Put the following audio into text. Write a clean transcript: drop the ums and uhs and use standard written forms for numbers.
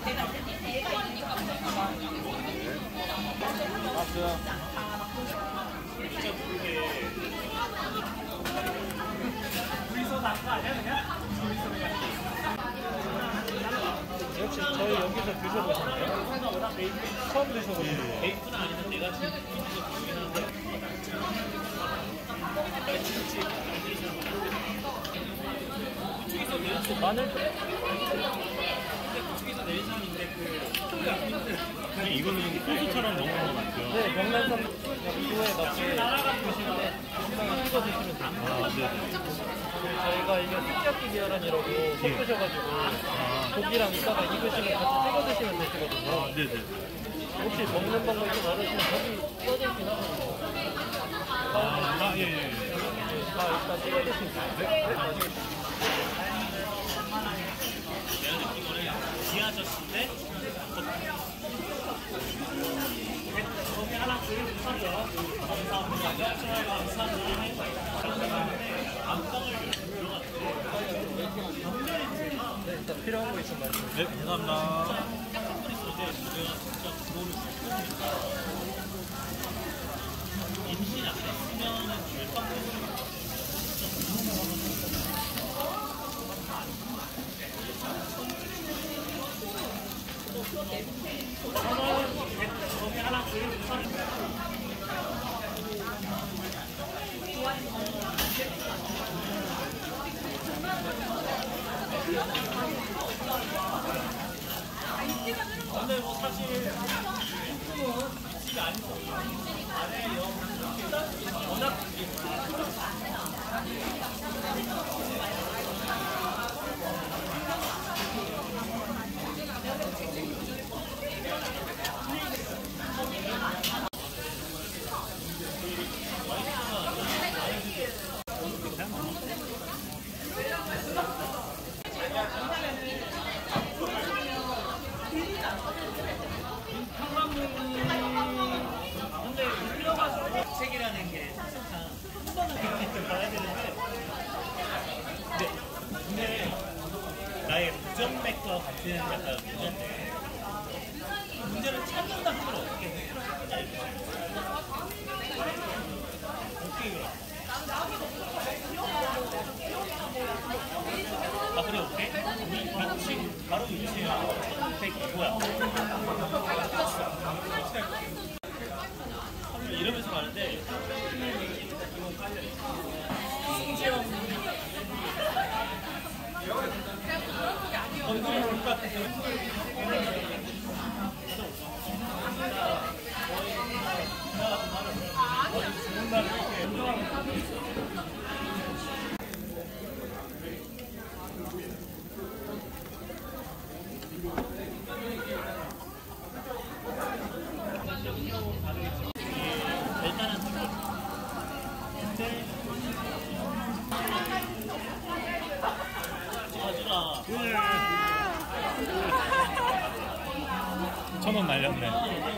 역시 저희 여기서 드셔보셨나요? 처음 드셔보셨나요? 베이프는 아니면 내가 지금 이거 보긴 하는데 그쪽에서 내린 마늘 그쪽에서 내린 사람인데 이거는 소스처럼 먹는 거 같죠? 네, 명란젓 약주에 넣게 드시는데 고기랑 찍어 드시면 됩니다. 아, 네. 저희가 이게 습작기 계란이라고 섞으셔가지고 고기랑 이따가 익으시면 같이 찍어 드시면 되시거든요. 아, 네네. 혹시 먹는 방법 좀 알으시면 거기 써져 있긴 하거든요. 예. 다 일단 찍어 드시면 돼요. 네, 맛있겠습니다. 내가 느낀 거는 지하철인데 거기 하나 사죠. 감사합니다. 감사합니다. 안방을 들어갔는데 네, 일단 필요한 거 있으면 말씀해주세요. 네, 감사합니다. 깜짝거리 있었는데 내가 진짜 그거를 보니까 임신 안 했으면은 결방되는 거기 하나 근데 뭐 사실 집이 아닌 거예요. 안에 워낙 근데 들어가서 책이라는 게 사실상 한 번은 그렇게 봐야 되는데 근데 나의 부정맥과 같은 약간 문제인데 문제를 찾는다 하면 어떻게 해? 어떻게 이거? 아 그래 오케이? 위치 바로 위치야. 뭐야? 이러면서 가는데 승재형 얼굴이 올 것 같아서 좋은 날을 이렇게 일단은 근데 가지라 1,000원 날렸네.